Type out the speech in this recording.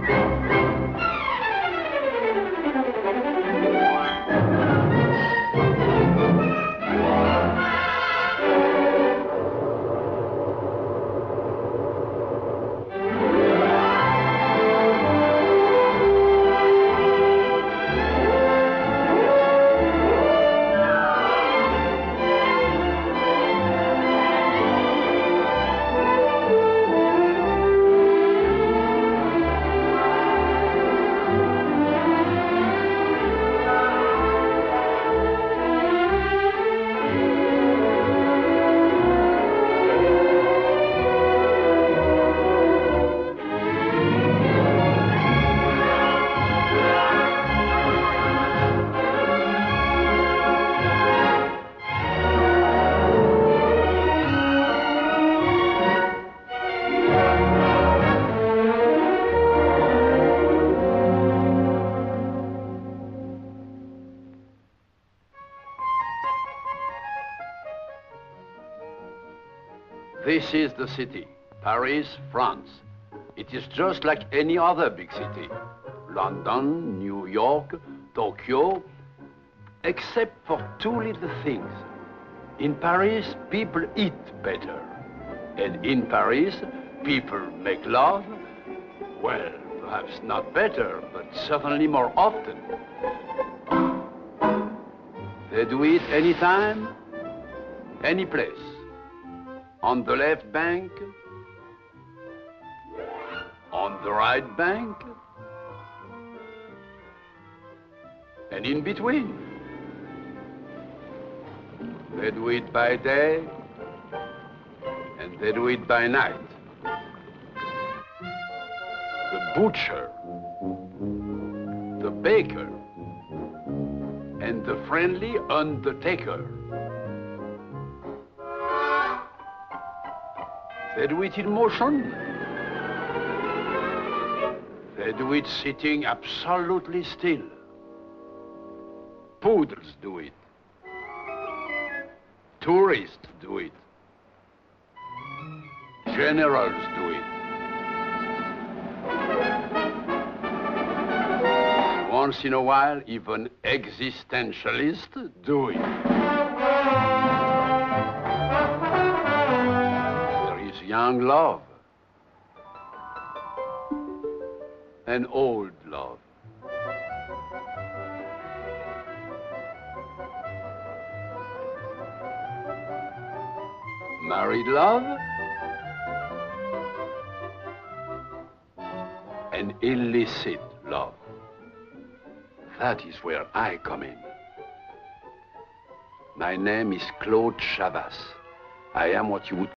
This is the city, Paris, France. It is just like any other big city. London, New York, Tokyo, except for two little things. In Paris, people eat better. And in Paris, people make love, well, perhaps not better, but certainly more often. They do it anytime, any place. On the left bank, on the right bank, and in between. They do it by day, and they do it by night. The butcher, the baker, and the friendly undertaker. They do it in motion. They do it sitting absolutely still. Poodles do it. Tourists do it. Generals do it. Once in a while, even existentialists do it. Young love and old love. Married love and illicit love. That is where I come in. My name is Claude Chavas. I am what you would